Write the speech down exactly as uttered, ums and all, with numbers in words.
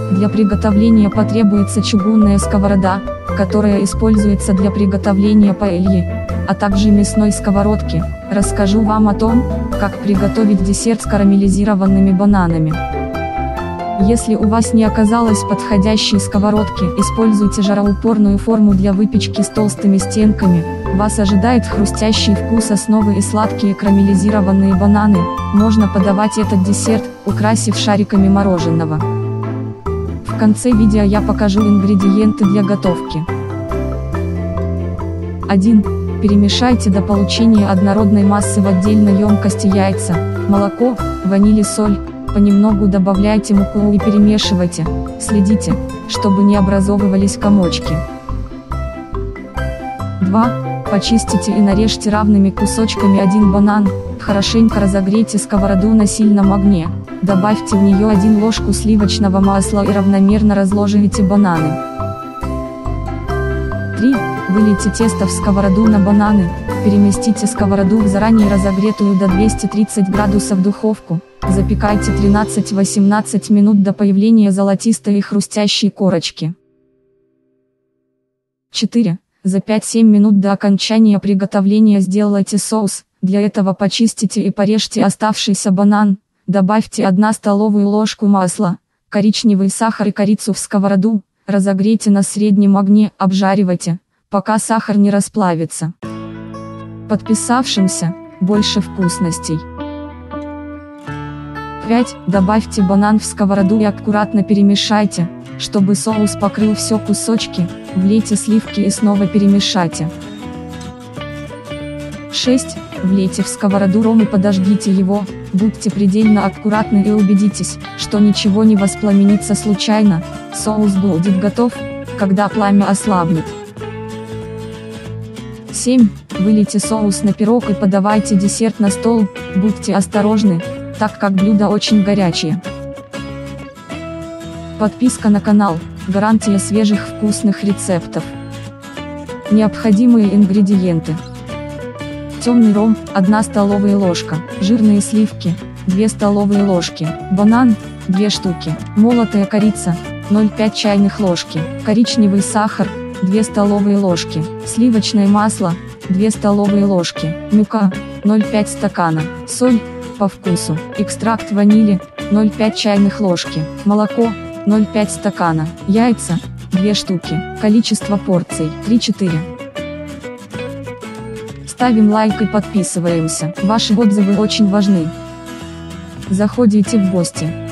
Для приготовления потребуется чугунная сковорода, которая используется для приготовления паэльи, а также мясной сковородки. Расскажу вам о том, как приготовить десерт с карамелизированными бананами. Если у вас не оказалось подходящей сковородки, используйте жароупорную форму для выпечки с толстыми стенками. Вас ожидает хрустящий вкус основы и сладкие карамелизированные бананы. Можно подавать этот десерт, украсив шариками мороженого. В конце видео я покажу ингредиенты для готовки. один. Перемешайте до получения однородной массы в отдельной емкости яйца, молоко, ваниль и соль. Понемногу добавляйте муку и перемешивайте. Следите, чтобы не образовывались комочки. два. Почистите и нарежьте равными кусочками один банан. Хорошенько разогрейте сковороду на сильном огне. Добавьте в нее одну ложку сливочного масла и равномерно разложите бананы. три. Вылейте тесто в сковороду на бананы. Переместите сковороду в заранее разогретую до двухсот тридцати градусов духовку. Запекайте тринадцать-восемнадцать минут до появления золотистой и хрустящей корочки. четыре. За пять-семь минут до окончания приготовления сделайте соус. Для этого почистите и порежьте оставшийся банан. Добавьте одну столовую ложку масла, коричневый сахар и корицу в сковороду. Разогрейте на среднем огне, обжаривайте, пока сахар не расплавится. Подписавшимся больше вкусностей. пять. Добавьте банан в сковороду и аккуратно перемешайте, чтобы соус покрыл все кусочки. Влейте сливки и снова перемешайте. шесть. Влейте в сковороду ром и подожгите его. Будьте предельно аккуратны и убедитесь, что ничего не воспламенится случайно. Соус будет готов, когда пламя ослабнет. семь. Вылейте соус на пирог и подавайте десерт на стол. Будьте осторожны, так как блюдо очень горячее. Подписка на канал – гарантия свежих вкусных рецептов. Необходимые ингредиенты. Темный ром – одна столовая ложка, жирные сливки – две столовые ложки, банан – две штуки, молотая корица – ноль целых пять десятых чайных ложки, коричневый сахар – две столовые ложки, сливочное масло – две столовые ложки, мука – ноль целых пять десятых стакана, соль – по вкусу, экстракт ванили – ноль целых пять десятых чайных ложки, молоко – ноль целых пять десятых стакана, яйца – две штуки, количество порций – три-четыре. Ставим лайк и подписываемся, ваши отзывы очень важны. Заходите в гости.